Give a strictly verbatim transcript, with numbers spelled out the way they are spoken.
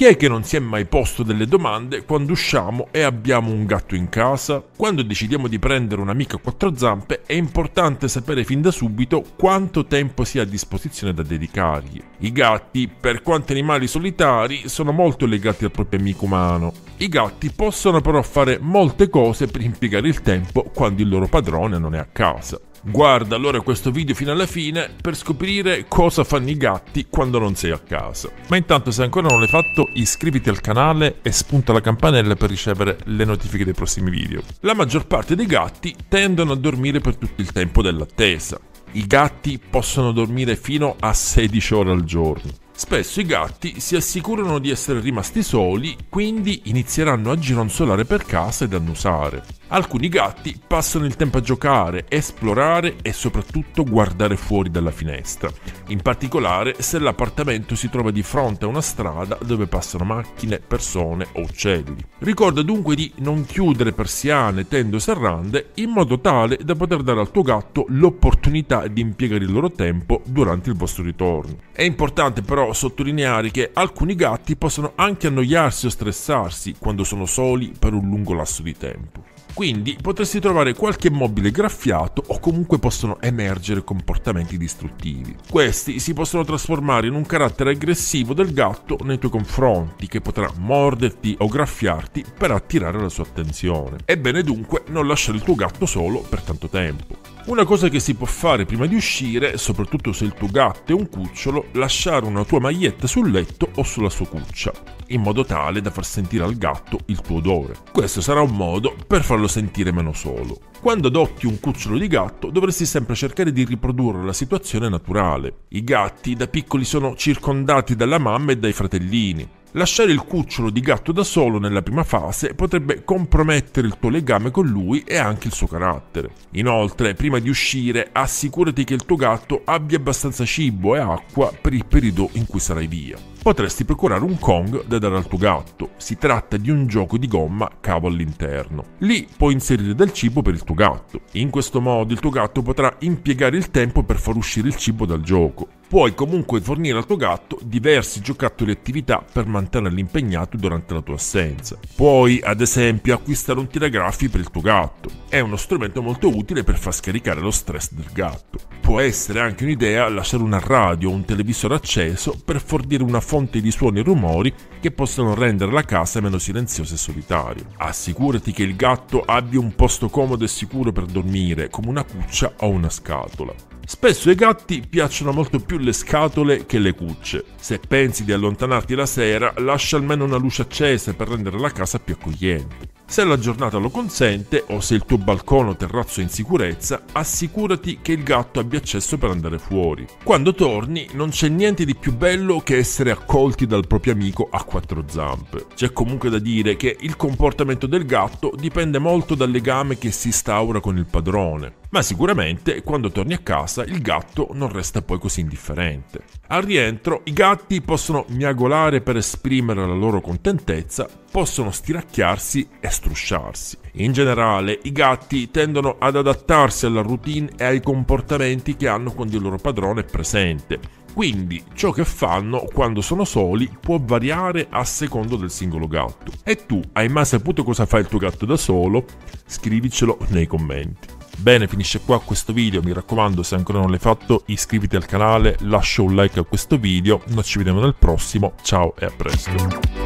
Chi è che non si è mai posto delle domande quando usciamo e abbiamo un gatto in casa? Quando decidiamo di prendere un'amica a quattro zampe è importante sapere fin da subito quanto tempo si ha a disposizione da dedicargli. I gatti, per quanto animali solitari, sono molto legati al proprio amico umano. I gatti possono però fare molte cose per impiegare il tempo quando il loro padrone non è a casa. Guarda allora questo video fino alla fine per scoprire cosa fanno i gatti quando non sei a casa. Ma intanto, se ancora non l'hai fatto, iscriviti al canale e spunta la campanella per ricevere le notifiche dei prossimi video. La maggior parte dei gatti tendono a dormire per tutto il tempo dell'attesa. I gatti possono dormire fino a sedici ore al giorno. Spesso i gatti si assicurano di essere rimasti soli, quindi inizieranno a gironzolare per casa ed annusare. Alcuni gatti passano il tempo a giocare, esplorare e soprattutto guardare fuori dalla finestra, in particolare se l'appartamento si trova di fronte a una strada dove passano macchine, persone o uccelli. Ricorda dunque di non chiudere persiane, tende o serrande in modo tale da poter dare al tuo gatto l'opportunità di impiegare il loro tempo durante il vostro ritorno. È importante però sottolineare che alcuni gatti possono anche annoiarsi o stressarsi quando sono soli per un lungo lasso di tempo. Quindi potresti trovare qualche mobile graffiato o comunque possono emergere comportamenti distruttivi. Questi si possono trasformare in un carattere aggressivo del gatto nei tuoi confronti, che potrà morderti o graffiarti per attirare la sua attenzione. È bene dunque non lasciare il tuo gatto solo per tanto tempo. Una cosa che si può fare prima di uscire, soprattutto se il tuo gatto è un cucciolo, lasciare una tua maglietta sul letto o sulla sua cuccia, in modo tale da far sentire al gatto il tuo odore. Questo sarà un modo per farlo sentire meno solo. Quando adotti un cucciolo di gatto dovresti sempre cercare di riprodurre la situazione naturale. I gatti da piccoli sono circondati dalla mamma e dai fratellini. Lasciare il cucciolo di gatto da solo nella prima fase potrebbe compromettere il tuo legame con lui e anche il suo carattere. Inoltre, prima di uscire, assicurati che il tuo gatto abbia abbastanza cibo e acqua per il periodo in cui sarai via. Potresti procurare un Kong da dare al tuo gatto. Si tratta di un gioco di gomma cavo all'interno. Lì puoi inserire del cibo per il tuo gatto. In questo modo il tuo gatto potrà impiegare il tempo per far uscire il cibo dal gioco. Puoi comunque fornire al tuo gatto diversi giocattoli e attività per mantenerlo impegnato durante la tua assenza. Puoi, ad esempio, acquistare un tiragraffi per il tuo gatto. È uno strumento molto utile per far scaricare lo stress del gatto. Può essere anche un'idea lasciare una radio o un televisore acceso per fornire una fonte di suoni e rumori che possono rendere la casa meno silenziosa e solitaria. Assicurati che il gatto abbia un posto comodo e sicuro per dormire, come una cuccia o una scatola. Spesso ai gatti piacciono molto più le scatole che le cucce. Se pensi di allontanarti la sera, lascia almeno una luce accesa per rendere la casa più accogliente. Se la giornata lo consente o se il tuo balcone o terrazzo è in sicurezza, assicurati che il gatto abbia accesso per andare fuori. Quando torni non c'è niente di più bello che essere accolti dal proprio amico a quattro zampe. C'è comunque da dire che il comportamento del gatto dipende molto dal legame che si instaura con il padrone. Ma sicuramente quando torni a casa il gatto non resta poi così indifferente. Al rientro i gatti possono miagolare per esprimere la loro contentezza, possono stiracchiarsi e strusciarsi. In generale i gatti tendono ad adattarsi alla routine e ai comportamenti che hanno quando il loro padrone è presente. Quindi ciò che fanno quando sono soli può variare a secondo del singolo gatto. E tu hai mai saputo cosa fa il tuo gatto da solo? Scrivicelo nei commenti. Bene, finisce qua questo video, mi raccomando, se ancora non l'hai fatto iscriviti al canale, lascia un like a questo video, noi ci vediamo nel prossimo, ciao e a presto.